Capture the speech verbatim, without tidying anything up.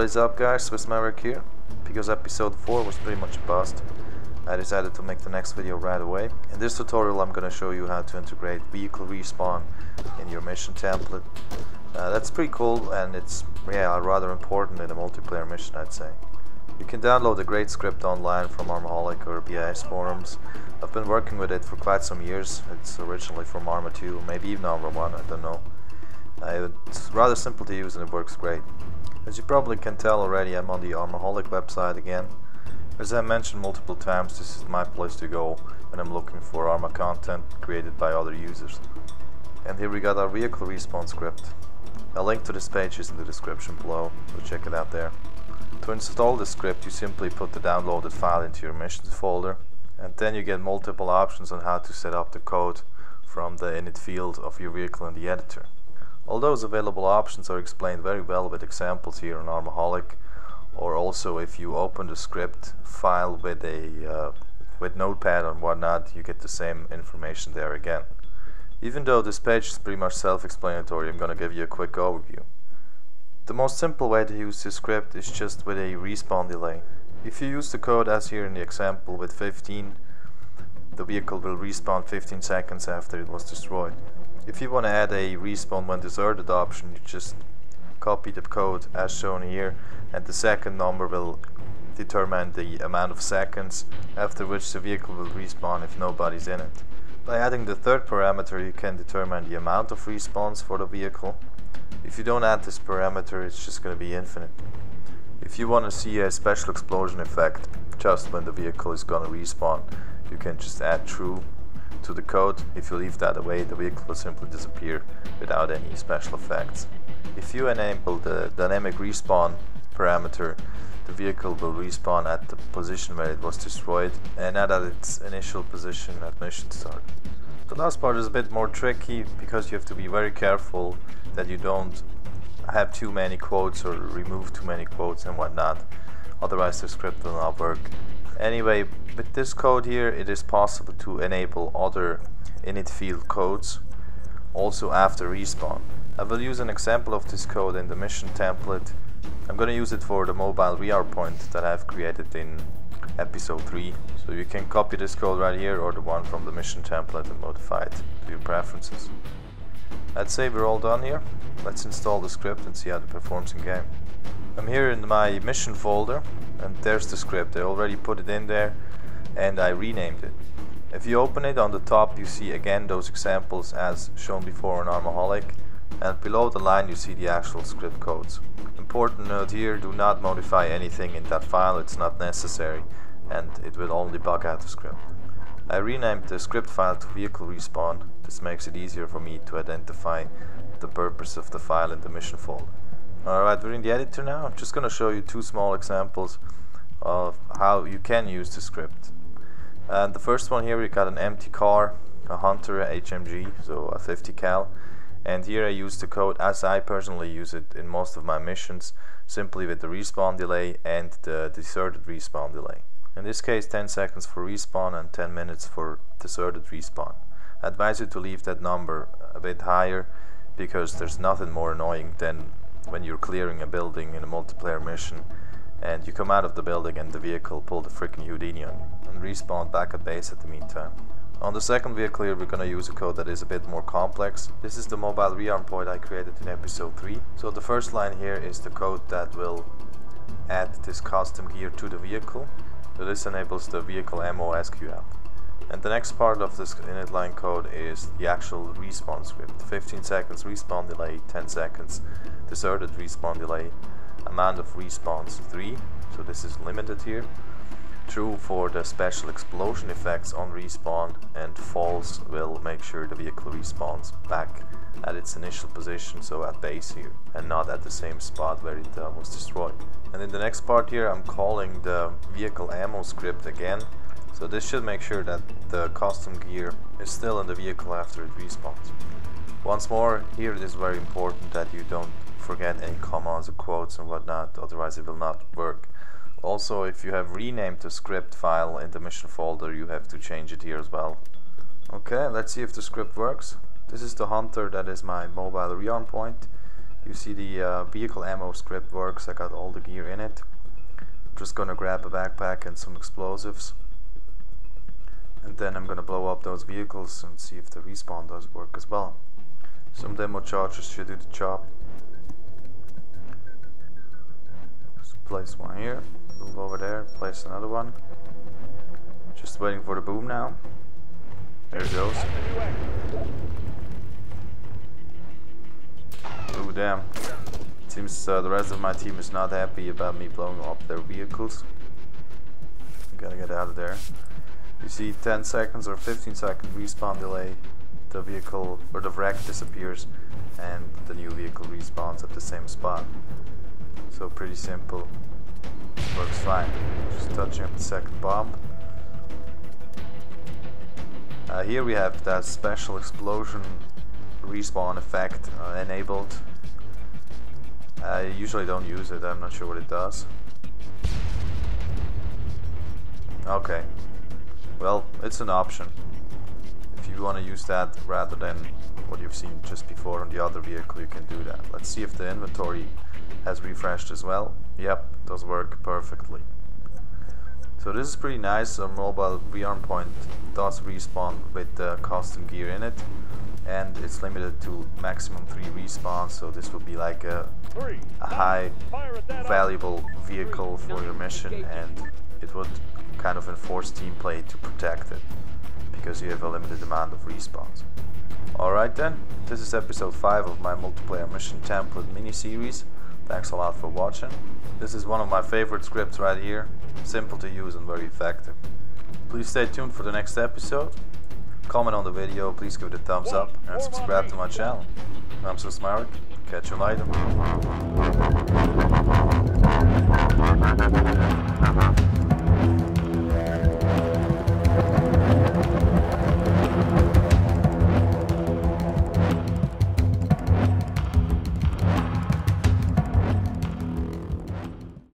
What is up guys, Swiss Maverick here. Because episode four was pretty much a bust, I decided to make the next video right away. In this tutorial I'm going to show you how to integrate vehicle respawn in your mission template. Uh, that's pretty cool, and it's yeah rather important in a multiplayer mission, I'd say. You can download a great script online from ARMAholic or B I S forums. I've been working with it for quite some years. It's originally from ARMA two, maybe even ARMA one, I don't know. Uh, it's rather simple to use and it works great. As you probably can tell already, I'm on the ARMAholic website again. As I mentioned multiple times, this is my place to go when I'm looking for ARMA content created by other users. And here we got our vehicle respawn script. A link to this page is in the description below, so check it out there. To install the script, you simply put the downloaded file into your missions folder, and then you get multiple options on how to set up the code from the init field of your vehicle in the editor. All those available options are explained very well with examples here on ARMAholic, or also if you open the script file with a uh, with Notepad and whatnot, you get the same information there again. Even though this page is pretty much self-explanatory, I'm going to give you a quick overview. The most simple way to use this script is just with a respawn delay. If you use the code as here in the example with fifteen, the vehicle will respawn fifteen seconds after it was destroyed. If you want to add a respawn when deserted option, you just copy the code as shown here, and the second number will determine the amount of seconds after which the vehicle will respawn if nobody's in it. By adding the third parameter, you can determine the amount of respawns for the vehicle. If you don't add this parameter, it's just going to be infinite. If you want to see a special explosion effect just when the vehicle is going to respawn, you can just add true to the code. If you leave that away, the vehicle will simply disappear without any special effects. If you enable the dynamic respawn parameter, the vehicle will respawn at the position where it was destroyed and not at its initial position at mission start. The last part is a bit more tricky because you have to be very careful that you don't have too many quotes or remove too many quotes and whatnot, otherwise the script will not work. Anyway, with this code here, it is possible to enable other init field codes also after respawn. I will use an example of this code in the mission template. I'm going to use it for the mobile V R point that I've created in episode three. So you can copy this code right here or the one from the mission template and modify it to your preferences. I'd say we're all done here. Let's install the script and see how it performs in game. I'm here in my mission folder, and there's the script. I already put it in there and I renamed it. If you open it, on the top you see again those examples as shown before on ARMAholic, and below the line you see the actual script codes. Important note here, do not modify anything in that file, it's not necessary and it will only bug out the script. I renamed the script file to vehicle respawn. This makes it easier for me to identify the purpose of the file in the mission folder. Alright, we're in the editor now. I'm just going to show you two small examples of how you can use the script. And the first one here, we got an empty car, a Hunter H M G, so a fifty cal. And here I use the code as I personally use it in most of my missions, simply with the respawn delay and the deserted respawn delay. In this case, ten seconds for respawn and ten minutes for deserted respawn. I advise you to leave that number a bit higher, because there's nothing more annoying than when you're clearing a building in a multiplayer mission and you come out of the building and the vehicle pulled a freaking Houdini on you and respawn back at base at the meantime. On the second vehicle here, we're going to use a code that is a bit more complex. This is the mobile rearm point I created in episode three. So the first line here is the code that will add this custom gear to the vehicle. So this enables the vehicle ammo S Q app. And the next part of this init line code is the actual respawn script. fifteen seconds respawn delay, ten seconds deserted respawn delay, amount of respawns three, so this is limited here. True for the special explosion effects on respawn, and false will make sure the vehicle respawns back at its initial position, so at base here, and not at the same spot where it uh, was destroyed. And in the next part here, I'm calling the vehicle ammo script again. So this should make sure that the custom gear is still in the vehicle after it respawns. Once more, here it is very important that you don't forget any commas or quotes and whatnot, otherwise it will not work. Also, if you have renamed the script file in the mission folder, you have to change it here as well. Okay, let's see if the script works. This is the Hunter, that is my mobile rearm point. You see the uh, vehicle ammo script works. I got all the gear in it. I'm just gonna grab a backpack and some explosives, and then I'm gonna blow up those vehicles and see if the respawn does work as well. Some demo charges should do the job. Just place one here, move over there, place another one. Just waiting for the boom now. There it goes. Oh damn. Seems uh, the rest of my team is not happy about me blowing up their vehicles. Gotta get out of there. You see ten seconds or fifteen second respawn delay. The vehicle or the wreck disappears and the new vehicle respawns at the same spot. So pretty simple. Works fine. Just touching up the second bomb. Uh, here we have that special explosion respawn effect uh, enabled. I usually don't use it, I'm not sure what it does. Okay, well, it's an option. If you want to use that rather than what you've seen just before on the other vehicle, you can do that. Let's see if the inventory has refreshed as well. Yep, it does work perfectly. So this is pretty nice. Our mobile rearm point does respawn with the custom gear in it, and it's limited to maximum three respawns, so this will be like a, a high valuable vehicle for your mission, and it would kind of enforce team play to protect it because you have a limited amount of respawns. Alright then, this is episode five of my multiplayer mission template mini-series. Thanks a lot for watching. This is one of my favorite scripts right here. Simple to use and very effective. Please stay tuned for the next episode. Comment on the video, please give it a thumbs up and subscribe to my channel. I'm so Smart. Catch you later.